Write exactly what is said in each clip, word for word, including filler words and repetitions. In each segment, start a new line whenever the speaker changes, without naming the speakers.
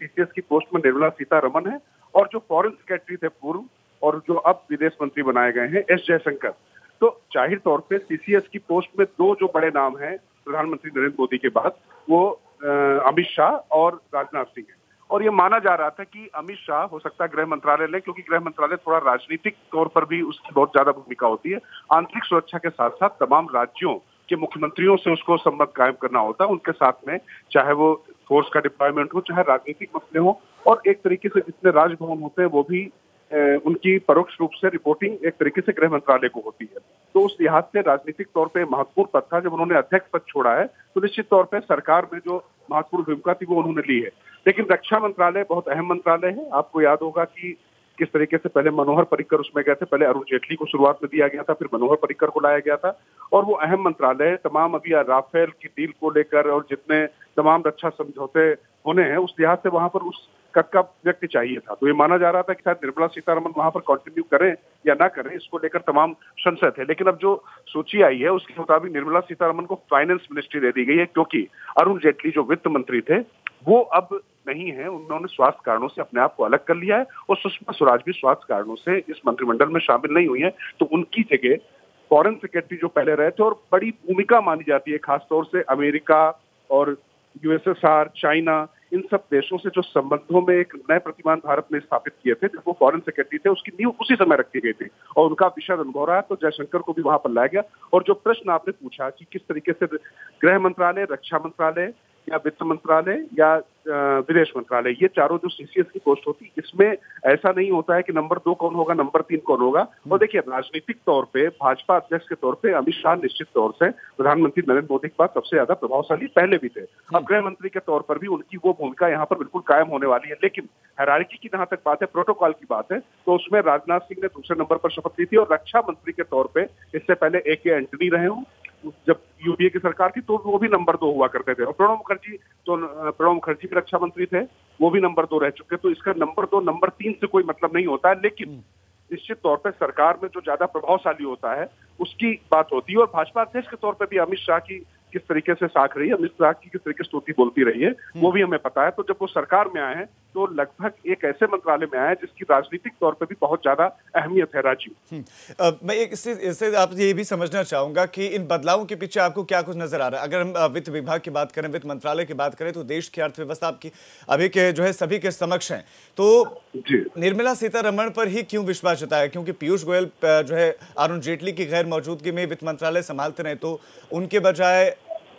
CCS की post में निर्मला सीतारमण है और जो फॉरेन सेक्रेटरी थे पूर्व और जो अब विदेश मंत्री बनाए गए हैं एस जयशंकर। तो जाहिर तौर पे सीसीएस की पोस्ट में दो जो बड़े नाम हैं प्रधानमंत्री नरेंद्र मोदी के बाद, वो अमित शाह और राजनाथ सिंह है। और ये माना जा रहा था कि अमित शाह हो सकता है गृह मंत्रालय ले, क्योंकि गृह मंत्रालय थोड़ा राजनीतिक तौर पर भी उसकी बहुत ज्यादा भूमिका होती है। आंतरिक सुरक्षा के साथ साथ तमाम राज्यों के मुख्यमंत्रियों से उसको संबंध कायम करना होता है, उनके साथ में चाहे वो फोर्स का डिप्लॉयमेंट हो, चाहे राजनीतिक मसले हो, और एक तरीके से जितने राजभवन होते हैं वो भी उनकी परोक्ष रूप से रिपोर्टिंग एक तरीके से गृह मंत्रालय को होती है। तो उस लिहाज से राजनीतिक तौर पे महत्वपूर्ण पद था। जब उन्होंने अध्यक्ष पद छोड़ा है तो निश्चित तौर पे सरकार में जो महत्वपूर्ण भूमिका थी वो उन्होंने ली है। लेकिन रक्षा मंत्रालय बहुत अहम मंत्रालय है। आपको याद होगा कि किस तरीके से पहले मनोहर पर्रिकर उसमें गए थे, पहले अरुण जेटली को शुरुआत में दिया गया था, फिर मनोहर पर्रिकर को लाया गया था। और वो अहम मंत्रालय तमाम अभी राफेल की डील को लेकर और जितने तमाम रक्षा समझौते होने हैं उस लिहाज से वहां पर उस कद का व्यक्ति चाहिए था। तो ये माना जा रहा था कि शायद निर्मला सीतारमण वहां पर कंटिन्यू करें या ना करें, इसको लेकर तमाम संशय थे। लेकिन अब जो सूची आई है उसके मुताबिक निर्मला सीतारमण को फाइनेंस मिनिस्ट्री दे दी गई है, क्योंकि अरुण जेटली जो वित्त मंत्री थे वो अब नहीं है, उन्होंने स्वास्थ्य कारणों से अपने आप को अलग कर लिया है और सुषमा स्वराज भी स्वास्थ्य कारणों से इस मंत्रिमंडल में शामिल नहीं हुई है। तो उनकी जगह फॉरेन सेक्रेटरी जो पहले रहे थे और बड़ी भूमिका मानी जाती है खासतौर से अमेरिका और यूएसएसआर, चाइना, इन सब देशों से जो संबंधों में एक नए प्रतिमान भारत ने स्थापित किए थे, जब वो फॉरेन सेक्रेटरी थे उसकी नींव उसी समय रखी गई थी और उनका विशद अनुभव रहा, तो जयशंकर को भी वहां पर लाया गया। और जो प्रश्न आपने पूछा कि किस तरीके से गृह मंत्रालय, रक्षा मंत्रालय या वित्त मंत्रालय या विदेश मंत्रालय, ये चारों जो सीसीएस की पोस्ट होती, इसमें ऐसा नहीं होता है कि नंबर दो कौन होगा, नंबर तीन कौन होगा। और देखिए राजनीतिक तौर पे भाजपा अध्यक्ष के तौर पे अमित शाह निश्चित तौर से प्रधानमंत्री नरेंद्र मोदी के पास सबसे ज्यादा प्रभावशाली पहले भी थे। अब गृह मंत्री के तौर पर भी उनकी वो भूमिका यहाँ पर बिल्कुल कायम होने वाली है। लेकिन हायरार्की की जहां तक बात है, प्रोटोकॉल की बात है, तो उसमें राजनाथ सिंह ने दूसरे नंबर पर शपथ ली थी और रक्षा मंत्री के तौर पर इससे पहले ए के एंटनी रहे हों जब यूपीए की सरकार थी, तो वो भी नंबर दो हुआ करते थे। और प्रणब मुखर्जी तो प्रणब मुखर्जी भी रक्षा मंत्री थे, वो भी नंबर दो रह चुके। तो इसका नंबर दो नंबर तीन से कोई मतलब नहीं होता है। लेकिन निश्चित तौर पर सरकार में जो ज्यादा प्रभावशाली होता है उसकी बात होती है। और भाजपा अध्यक्ष के तौर पर भी अमित शाह की किस तरीके से साख रही है, अमित शाह की किस तरीके से स्तुति बोलती रही है, वो भी हमें पता है। तो जब वो सरकार में आए हैं तो लगभग एक ऐसे मंत्रालय में आए हैं जिसकी राजनीतिक तौर पे भी बहुत ज्यादा अहमियत है। राजीव,
मैं एक इससे, इससे आप ये भी समझना चाहूंगा कि इन बदलावों के पीछे आपको क्या कुछ नजर आ रहा है। अगर हम वित्त विभाग की बात करें, वित्त मंत्रालय की बात करें, तो देश की अर्थव्यवस्था आपकी अभी के जो है सभी के समक्ष है। तो निर्मला सीतारमण पर ही क्यों विश्वास जताया? क्योंकि पीयूष गोयल जो है अरुण जेटली की गैर मौजूदगी में वित्त मंत्रालय संभालते रहे, तो उनके बजाय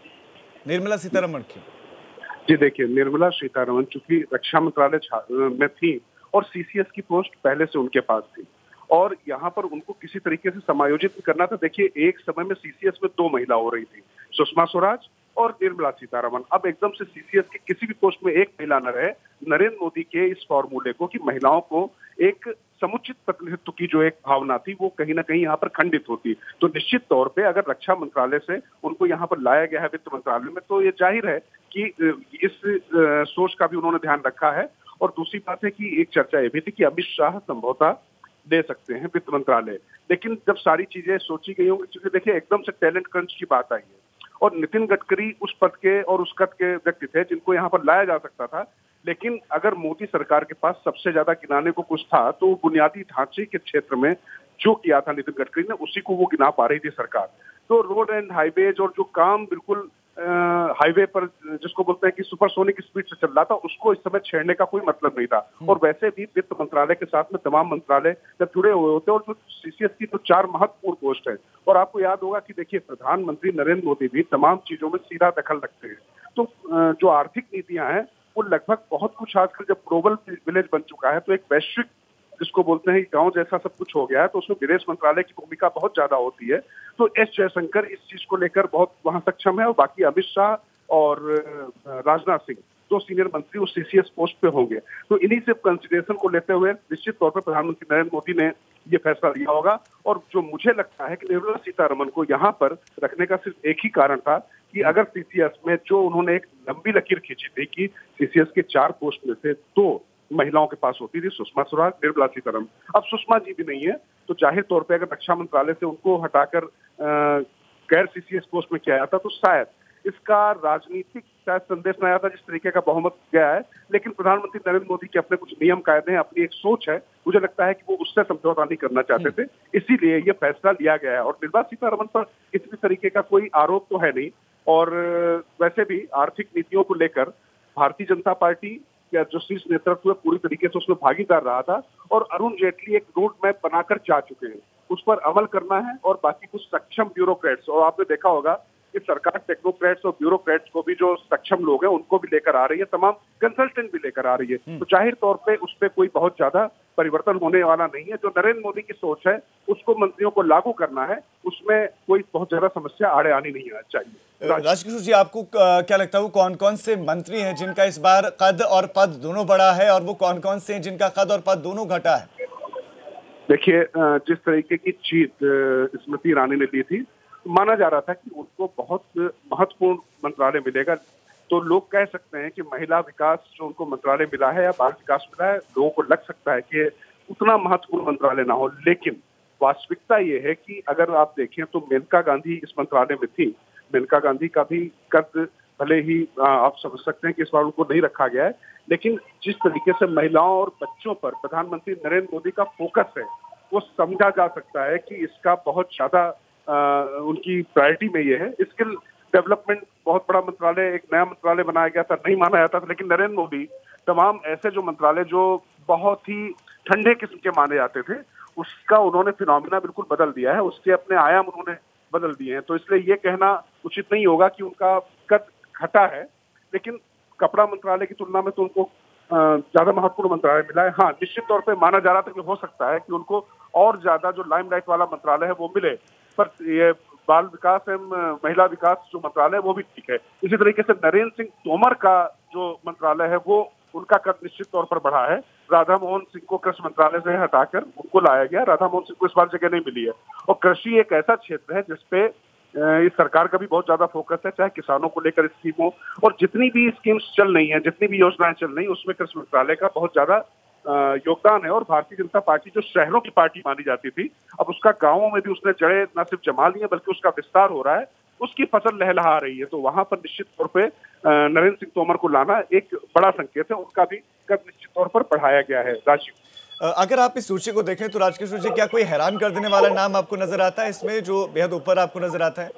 निर्मला सीतारमण क्यों?
जी देखिए, निर्मला सीतारमण चूंकि रक्षा मंत्रालय में थी और सीसीएस की पोस्ट पहले से उनके पास थी और यहाँ पर उनको किसी तरीके से समायोजित करना था। देखिए एक समय में सीसीएस में दो महिला हो रही थी, सुषमा स्वराज और निर्मला सीतारमण। अब एकदम से सीसीएस की किसी भी पोस्ट में एक महिला न रहे, नरेंद्र मोदी के इस फॉर्मूले को कि महिलाओं को एक समुचित प्रतिनिधित्व की जो एक भावना थी वो कहीं ना कहीं यहाँ पर खंडित होती। तो निश्चित तौर पे अगर रक्षा मंत्रालय से उनको यहाँ पर लाया गया है वित्त मंत्रालय में, तो ये जाहिर है कि इस सोच का भी उन्होंने ध्यान रखा है। और दूसरी बात है कि एक चर्चा ये भी थी कि अमित शाह संभवतः दे सकते हैं वित्त मंत्रालय। लेकिन जब सारी चीजें सोची गई होंगी, क्योंकि देखिए एकदम से टैलेंट क्रंच की बात आई है और नितिन गडकरी उस पद के और उस कद के व्यक्ति थे जिनको यहाँ पर लाया जा सकता था। लेकिन अगर मोदी सरकार के पास सबसे ज्यादा गिनाने को कुछ था तो बुनियादी ढांचे के क्षेत्र में जो किया था नितिन गडकरी ने, उसी को वो गिना पा रही थी सरकार। तो रोड एंड हाईवेज और जो काम बिल्कुल हाईवे पर जिसको बोलते हैं कि सुपरसोनिक स्पीड से चल रहा था, उसको इस समय छेड़ने का कोई मतलब नहीं था। और वैसे भी वित्त मंत्रालय के साथ में तमाम मंत्रालय जब जुड़े हुए होते हैं और जो सीसीएस की तो चार महत्वपूर्ण पोस्ट है। और आपको याद होगा कि देखिए प्रधानमंत्री नरेंद्र मोदी भी तमाम चीजों में सीधा दखल रखते हैं। तो जो आर्थिक नीतियां हैं वो लगभग बहुत कुछ आजकल जब ग्लोबल विलेज बन चुका है, तो एक वैश्विक जिसको बोलते हैं गांव जैसा सब कुछ हो गया है, तो उसमें विदेश मंत्रालय की भूमिका बहुत ज्यादा होती है। तो एस जयशंकर इस चीज को लेकर बहुत वहां सक्षम है और बाकी अमित शाह और राजनाथ सिंह दो सीनियर मंत्री उस सीसीएस पोस्ट पे होंगे। तो इन्हीं से कंसिडरेशन को लेते हुए निश्चित तौर पर प्रधानमंत्री नरेंद्र मोदी ने ये फैसला लिया होगा। और जो मुझे लगता है कि निर्मला सीतारमण को यहाँ पर रखने का सिर्फ एक ही कारण था कि अगर सीसीएस में जो उन्होंने एक लंबी लकीर खींची थी कि सीसीएस के चार पोस्ट में से दो महिलाओं के पास होती थी, सुषमा स्वराज, निर्मला सीतारमण। अब सुषमा जी भी नहीं है, तो जाहिर तौर पे अगर रक्षा मंत्रालय से उनको हटाकर गैर सीसीएस पोस्ट में किया जाता तो शायद इसका राजनीतिक शायद संदेश नया था, जिस तरीके का बहुमत गया है। लेकिन प्रधानमंत्री नरेंद्र मोदी के अपने कुछ नियम कायदे हैं, अपनी एक सोच है। मुझे लगता है कि वो उससे समझौता नहीं करना चाहते थे, इसीलिए ये फैसला लिया गया है। और निर्मला सीतारमण पर किसी तरीके का कोई आरोप तो है नहीं। और वैसे भी आर्थिक नीतियों को लेकर भारतीय जनता पार्टी या जो शीर्ष नेतृत्व है पूरी तरीके से उसमें भागीदार रहा था, और अरुण जेटली एक रोड मैप बनाकर जा चुके हैं, उस पर अमल करना है। और बाकी कुछ सक्षम ब्यूरोक्रेट्स, और आपने देखा होगा कि सरकार टेक्नोक्रेट्स और ब्यूरोक्रेट्स को भी, जो सक्षम लोग हैं उनको भी लेकर आ रही है, तमाम कंसल्टेंट भी लेकर आ रही है। तो जाहिर तौर पे उस पर कोई बहुत ज्यादा परिवर्तन होने वाला नहीं है। जो नरेंद्र मोदी की सोच है उसको मंत्रियों को लागू करना है, उसमें कोई बहुत ज्यादा समस्या आड़े आनी नहीं है चाहिए।
राजकिशोर जी, आपको क्या लगता है वो कौन कौन से मंत्री हैं जिनका इस बार कद और पद दोनों बढ़ा है, और वो कौन कौन से हैं जिनका कद और पद दोनों घटा है?
देखिए, जिस तरीके की जीत स्मृति ईरानी ने ली थी, माना जा रहा था कि उनको बहुत महत्वपूर्ण मंत्रालय मिलेगा। तो लोग कह सकते हैं कि महिला विकास जो उनको मंत्रालय मिला है या बाल विकास मिला है, लोगों को लग सकता है कि उतना महत्वपूर्ण मंत्रालय ना हो। लेकिन वास्तविकता ये है कि अगर आप देखें तो मेनका गांधी इस मंत्रालय में थी। मेनका गांधी का भी कद भले ही आप समझ सकते हैं कि इस बार उनको नहीं रखा गया है, लेकिन जिस तरीके से महिलाओं और बच्चों पर प्रधानमंत्री नरेंद्र मोदी का फोकस है, वो समझा जा सकता है कि इसका बहुत ज्यादा उनकी प्रायोरिटी में ये है। स्किल डेवलपमेंट बहुत बड़ा मंत्रालय, एक नया मंत्रालय बनाया गया था, नहीं माना जाता था, लेकिन नरेंद्र मोदी तमाम ऐसे जो मंत्रालय जो बहुत ही ठंडे किस्म के माने जाते थे, उसका उन्होंने फिनोमिना बिल्कुल बदल दिया है, उसके अपने आयाम उन्होंने बदल दिए हैं। तो इसलिए ये कहना उचित नहीं होगा कि उनका कद घटा है, लेकिन कपड़ा मंत्रालय की तुलना में तो उनको ज्यादा महत्वपूर्ण मंत्रालय मिला है। हाँ, निश्चित तौर पे माना जा रहा था कि हो सकता है कि उनको और ज्यादा जो लाइमलाइट वाला मंत्रालय है वो मिले, पर ये बाल विकास एवं महिला विकास जो मंत्रालय है वो भी ठीक है। इसी तरीके से नरेंद्र सिंह तोमर का जो मंत्रालय है वो उनका कद निश्चित तौर पर बढ़ा है। राधा मोहन सिंह को कृषि मंत्रालय से हटाकर उनको लाया गया। राधा मोहन सिंह को इस बार जगह नहीं मिली है। और कृषि एक ऐसा क्षेत्र है जिसपे इस सरकार का भी बहुत ज्यादा फोकस है, चाहे किसानों को लेकर स्कीम हो, और जितनी भी स्कीम्स चल रही हैं, जितनी भी योजनाएं चल रही हैं, उसमें कृषि मंत्रालय का बहुत ज्यादा योगदान है। और भारतीय जनता पार्टी जो शहरों की पार्टी मानी जाती थी, अब उसका गांवों में भी उसने जड़ें न सिर्फ जमा ली है बल्कि उसका विस्तार हो रहा है, उसकी फसल लहलहा रही है। तो वहां पर निश्चित तौर पे नरेंद्र सिंह तोमर को लाना एक बड़ा संकेत है, उनका भी कद निश्चित तौर पर बढ़ाया गया है। राजीव,
अगर आप इस सूची को देखें तो राजकिशोर जी, क्या कोई हैरान कर देने वाला नाम आपको नजर आता है इसमें जो बेहद ऊपर आपको नजर आता है?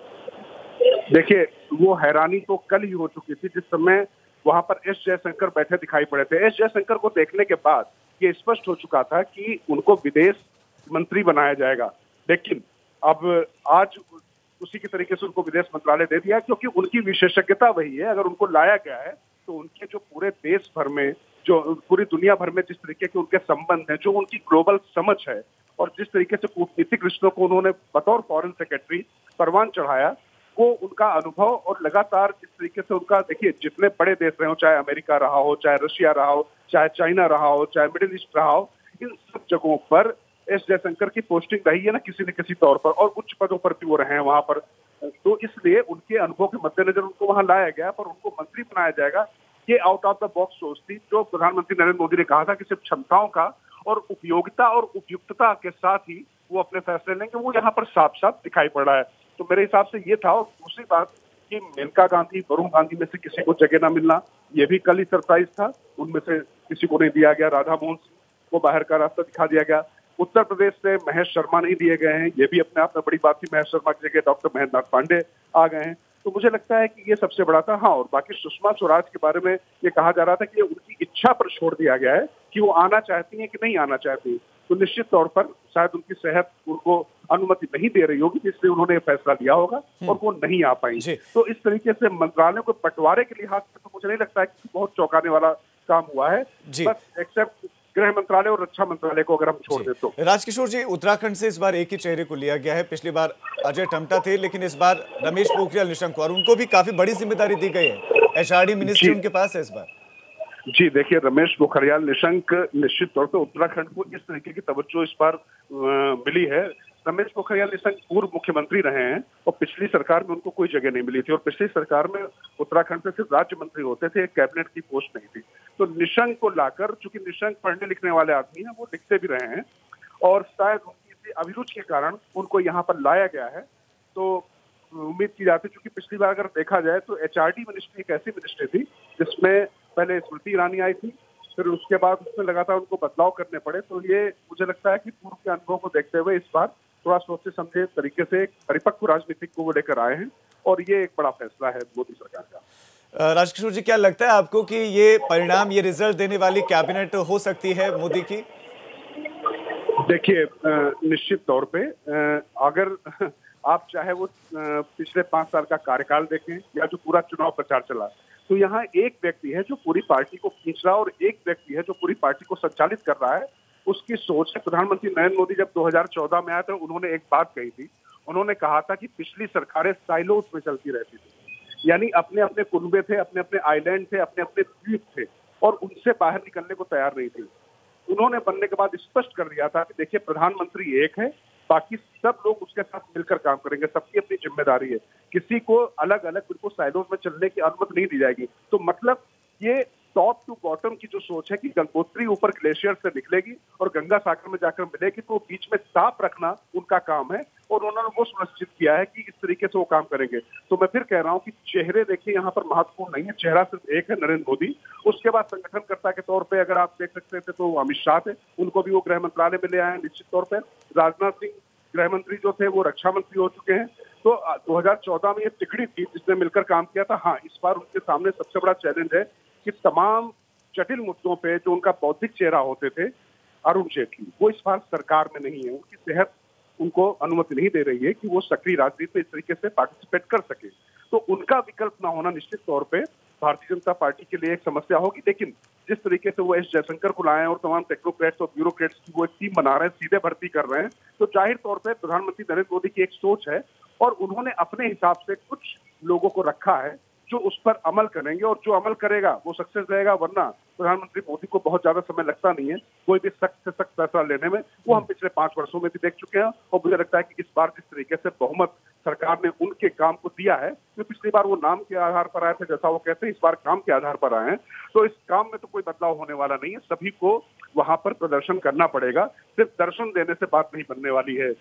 देखिए, वो हैरानी तो कल ही हो चुकी थी जिस समय वहां पर एस जयशंकर बैठे दिखाई पड़े थे। एस जयशंकर को देखने के बाद ये स्पष्ट हो चुका था कि उनको विदेश मंत्री बनाया जाएगा, लेकिन अब आज उसी के तरीके से उनको विदेश मंत्रालय दे दिया, क्योंकि उनकी विशेषज्ञता वही है। अगर उनको लाया गया है तो उनके जो पूरे देश भर में, जो पूरी दुनिया भर में जिस तरीके के उनके संबंध हैं, जो उनकी ग्लोबल समझ है, और जिस तरीके से कूटनीतिक रिश्तों को उन्होंने बतौर फॉरेन सेक्रेटरी परवान चढ़ाया, वो उनका अनुभव और लगातार जिस तरीके से उनका, देखिए जितने बड़े देश रहे हो, चाहे अमेरिका रहा हो, चाहे रशिया रहा हो, चाहे चाइना रहा हो, चाहे मिडिल ईस्ट रहा हो, इन सब जगहों पर एस जयशंकर की पोस्टिंग रही है ना किसी न किसी तौर पर, और उच्च पदों पर भी वो रहे हैं वहां पर। तो इसलिए उनके अनुभव के मद्देनजर उनको वहां लाया गया, पर उनको मंत्री बनाया जाएगा, ये आउट ऑफ द बॉक्स सोच थी जो प्रधानमंत्री नरेंद्र मोदी ने कहा था कि सिर्फ क्षमताओं का और उपयोगिता और उपयुक्तता के साथ ही वो अपने फैसले लेंगे, वो यहाँ पर साफ साफ दिखाई पड़ रहा है। तो मेरे हिसाब से ये था। और दूसरी बात कि मेनका गांधी, वरुण गांधी में से किसी को जगह ना मिलना, ये भी कल ही सरप्राइज था। उनमें से किसी को नहीं दिया गया। राधा मोहन सिंह को बाहर का रास्ता दिखा दिया गया। उत्तर प्रदेश से महेश शर्मा नहीं दिए गए हैं, ये भी अपने आप में बड़ी बात थी। महेश शर्मा की जगह डॉक्टर महेंद्र नाथ पांडे आ गए हैं। तो मुझे लगता है कि ये सबसे बड़ा था। हाँ, और बाकी सुषमा स्वराज के बारे में ये कहा जा रहा था कि उनकी इच्छा पर छोड़ दिया गया है कि वो आना चाहती हैं कि नहीं आना चाहती। तो निश्चित तौर पर शायद उनकी सेहत उनको अनुमति नहीं दे रही होगी, जिससे उन्होंने फैसला लिया होगा और वो नहीं आ पाई। तो इस तरीके से मंत्रालयों को बंटवारे के लिहाज से तो मुझे नहीं लगता है कि बहुत चौंकाने वाला काम हुआ है, बस एक्सेप्ट गृह मंत्रालय और रक्षा मंत्रालय को अगर हम छोड़ दें तो।
राजकिशोर जी, उत्तराखंड से इस बार एक ही चेहरे को लिया गया है। पिछली बार अजय टम्टा थे, लेकिन इस बार रमेश पोखरियाल निशंक, और उनको भी काफी बड़ी जिम्मेदारी दी गई है। एचआरडी मिनिस्ट्री उनके पास है इस बार।
जी देखिए, रमेश पोखरियाल निशंक निश्चित तौर पर उत्तराखंड को इस तरीके की तवज्जो इस बार मिली है। रमेश पोखरियाल निशंक पूर्व मुख्यमंत्री रहे हैं और पिछली सरकार में उनको कोई जगह नहीं मिली थी, और पिछली सरकार में उत्तराखंड से सिर्फ राज्य मंत्री होते थे, एक कैबिनेट की पोस्ट नहीं थी। तो निशंक को लाकर, चूंकि निशंक पढ़ने लिखने वाले आदमी हैं, वो लिखते भी रहे हैं, और शायद उनकी इसी अभिरुचि के कारण उनको यहाँ पर लाया गया है। तो उम्मीद की जाती है, क्योंकि पिछली बार अगर देखा जाए तो एचआरडी मिनिस्ट्री एक ऐसी मिनिस्ट्री थी जिसमें पहले स्मृति ईरानी आई थी, फिर उसके बाद उसमें लगातार उनको बदलाव करने पड़े। तो ये मुझे लगता है कि पूर्व के अनुभव को देखते हुए इस बार थोड़ा सोचे समझे तरीके से एक परिपक्व राजनीतिक को वो लेकर आए हैं, और ये एक बड़ा फैसला है मोदी सरकार का।
अ, राजकिशोर जी, क्या लगता है आपको कि ये परिणाम, ये रिजल्ट देने वाली कैबिनेट हो सकती है मोदी की?
देखिए, निश्चित तौर पे अगर आप चाहे वो पिछले पांच साल का कार्यकाल देखें या जो पूरा चुनाव प्रचार चला, तो यहाँ एक व्यक्ति है जो पूरी पार्टी को खींच रहा है और एक व्यक्ति है जो पूरी पार्टी को संचालित कर रहा है। उसकी सोच है। प्रधानमंत्री नरेंद्र मोदी जब दो हज़ार चौदह में आए थे, उन्होंने एक बात कही थी। उन्होंने कहा था कि पिछली सरकारें साइलोज में चलती रहती थी, यानी अपने अपने कुनबे थे, अपने अपने आइलैंड थे, अपने अपने द्वीप थे, और उनसे बाहर निकलने को तैयार नहीं थी। उन्होंने बनने के बाद स्पष्ट कर दिया था कि देखिए, प्रधानमंत्री एक है, बाकी सब लोग उसके साथ मिलकर काम करेंगे, सबकी अपनी जिम्मेदारी है, किसी को अलग अलग बिल्कुल साइलोज में चलने की अनुमति नहीं दी जाएगी। तो मतलब ये टॉप टू बॉटम की जो सोच है कि गंगोत्री ऊपर ग्लेशियर से निकलेगी और गंगा सागर में जाकर मिलेगी, तो बीच में साफ रखना उनका काम है, और उन्होंने वो सुनिश्चित किया है कि इस तरीके से वो काम करेंगे। तो मैं फिर कह रहा हूँ कि चेहरे देखिए यहाँ पर महत्वपूर्ण नहीं है, चेहरा सिर्फ एक है, नरेंद्र मोदी। उसके बाद संगठनकर्ता के तौर पर अगर आप देख सकते थे तो अमित शाह थे, उनको भी वो गृह मंत्रालय में ले आए हैं। निश्चित तौर पर राजनाथ सिंह गृह मंत्री जो थे वो रक्षा मंत्री हो चुके हैं। तो दो हज़ार चौदह में ये तिकड़ी थी जिसने मिलकर काम किया था। हाँ, इस बार उनके सामने सबसे बड़ा चैलेंज है कि तमाम जटिल मुद्दों पे जो उनका बौद्धिक चेहरा होते थे अरुण जेटली, वो इस बार सरकार में नहीं है। उनकी सेहत उनको अनुमति नहीं दे रही है कि वो सक्रिय राजनीति में इस तरीके से पार्टिसिपेट कर सके। तो उनका विकल्प ना होना निश्चित तौर पे भारतीय जनता पार्टी के लिए एक समस्या होगी। लेकिन जिस तरीके से वो एस जयशंकर को लाए हैं और तमाम टेक्नोक्रेट्स और ब्यूरोक्रेट्स की वो एक टीम बना रहे हैं, सीधे भर्ती कर रहे हैं, तो जाहिर तौर पे प्रधानमंत्री नरेंद्र मोदी की एक सोच है, और उन्होंने अपने हिसाब से कुछ लोगों को रखा है जो उस पर अमल करेंगे, और जो अमल करेगा वो सक्सेस रहेगा। वरना प्रधानमंत्री मोदी को बहुत ज्यादा समय लगता नहीं है कोई भी सख्त से सख्त फैसला लेने में। वो हम पिछले पांच वर्षों में भी देख चुके हैं, और मुझे लगता है कि इस बार जिस तरीके से बहुमत सरकार ने उनके काम को दिया है, तो पिछली बार वो नाम के आधार पर आए थे जैसा वो कहते हैं, इस बार काम के आधार पर आए हैं। तो इस काम में तो कोई बदलाव होने वाला नहीं है, सभी को वहां पर प्रदर्शन करना पड़ेगा। सिर्फ दर्शन देने से बात नहीं बनने वाली है।